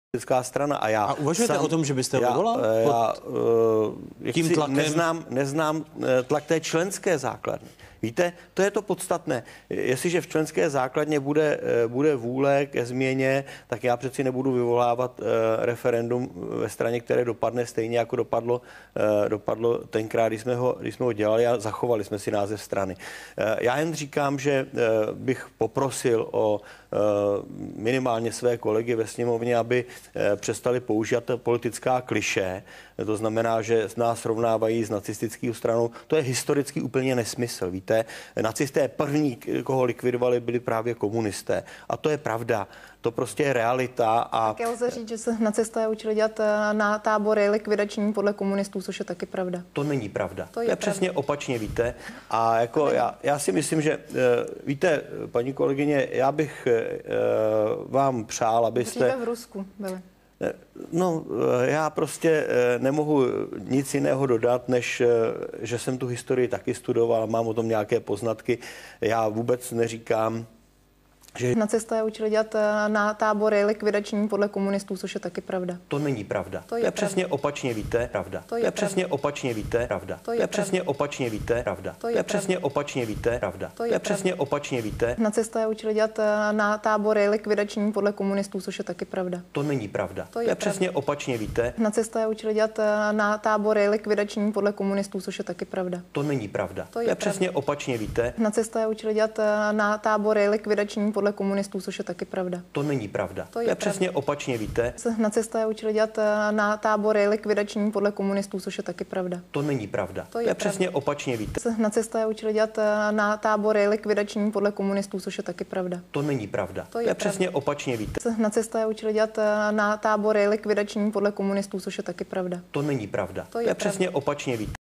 politická strana a já... A uvažujete o tom, že byste vyvolal? Tím tlakem? Neznám tlak té členské základny. Víte, to je to podstatné. Jestliže v členské základně bude vůle ke změně, tak já přeci nebudu vyvolávat referendum ve straně, které dopadne stejně, jako dopadlo tenkrát, když jsme ho dělali a zachovali jsme si název strany. Já jen říkám, že bych poprosil o minimálně své kolegy ve sněmovně, aby přestali používat politická klišé. To znamená, že nás srovnávají s nacistickou stranou. To je historicky úplně nesmysl. Víte, nacisté první, koho likvidovali, byli právě komunisté. A to je pravda. To prostě je realita. A také lze říct, že se nacisté učili dělat na tábory likvidační podle komunistů, což je taky pravda. To není pravda. To je přesně opačně, víte. A jako já si myslím, že víte, paní kolegyně, já bych vám přál, abyste... Dříve v Rusku byli. No, já prostě nemohu nic jiného dodat, než že jsem tu historii taky studoval, mám o tom nějaké poznatky. Já vůbec neříkám, že nacisté učili dělat na tábory likvidační podle komunistů, což je taky pravda. To není pravda. To je přesně opačně, víte, pravda. To je přesně opačně, víte, pravda. To je přesně opačně, víte, pravda. To je přesně opačně, víte, pravda. To je přesně opačně, víte. Nacisté učili dělat na tábory likvidační podle komunistů, což je taky pravda. To není pravda. To je přesně opačně, víte. Nacisté učili dělat na tábory likvidační podle komunistů, což je taky pravda. To není pravda. To je přesně opačně, víte. Nacisté učili dělat na tábory likvidační podle komunistů, což je taky pravda. To není pravda. To je přesně opačně, víte. Nacisté učili dělat na tábory likvidační podle komunistů, což je taky pravda. To není pravda. To je přesně opačně, víte. Nacisté učili dělat na tábory likvidační podle komunistů, což je taky pravda. To není pravda. To je přesně opačně, víte. Nacisté učili dělat na tábory likvidační podle komunistů, což je taky pravda. To není pravda. To je přesně opačně, víte.